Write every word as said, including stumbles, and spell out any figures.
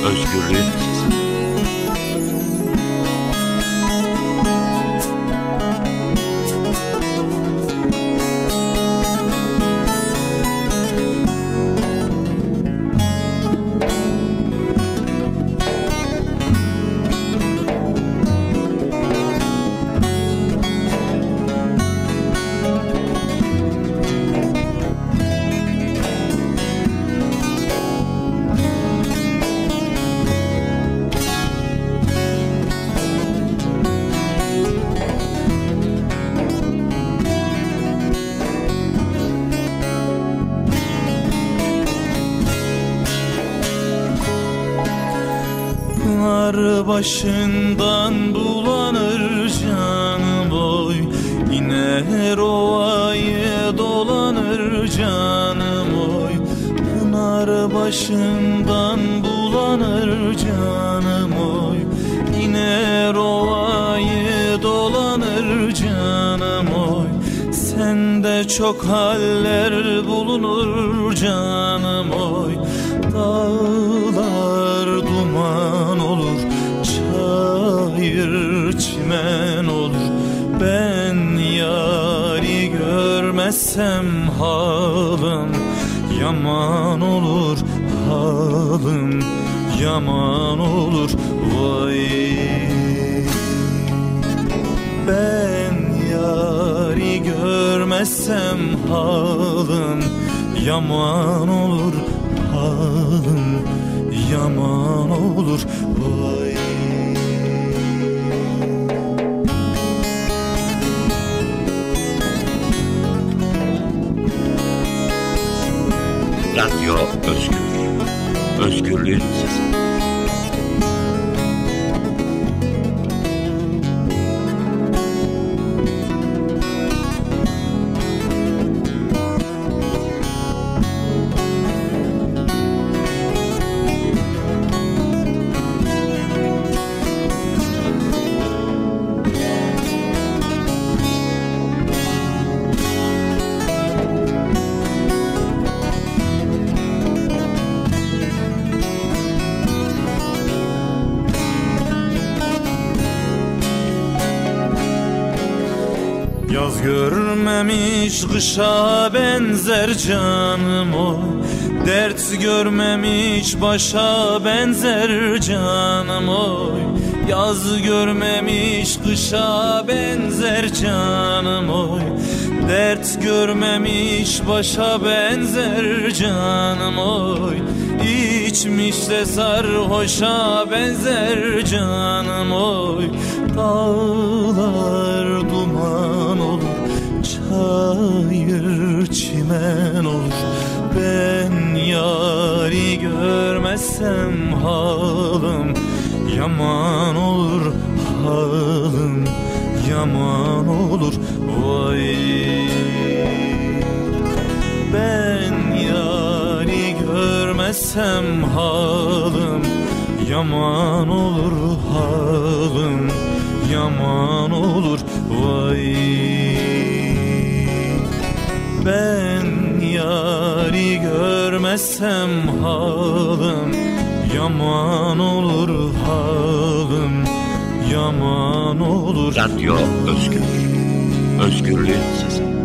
özgürlüğün sesi. Pınar başından bulanır canım oy, iner ovayı dolanır canım oy. Pınar başından bulanır canım oy, iner ovayı dolanır canım oy. Sende çok haller bulunur canım oy. Dağlar duman olur, çayır çimen olur. Ben yari görmezsem halim yaman olur, halim yaman olur vay. Ben yari görmezsem halim yaman olur, halim yaman olur vay. Radyo Özgür, özgürlüğün sesi. Yaz görmemiş kışa benzer canım oy, dert görmemiş başa benzer canım oy. Yaz görmemiş kışa benzer canım oy, dert görmemiş başa benzer canım oy. İçmiş de sarhoşa benzer canım oy. Dağlar duman olur, çayır çimen olur. Ben yari görmezsem halim yaman olur, halim yaman olur vay. Ben yari görmezsem halim yaman olur, halim yaman olur vay. Ben yari görmezsem halim yaman olur, halim yaman olur. Radyo Özgür, özgürlüğün sesi.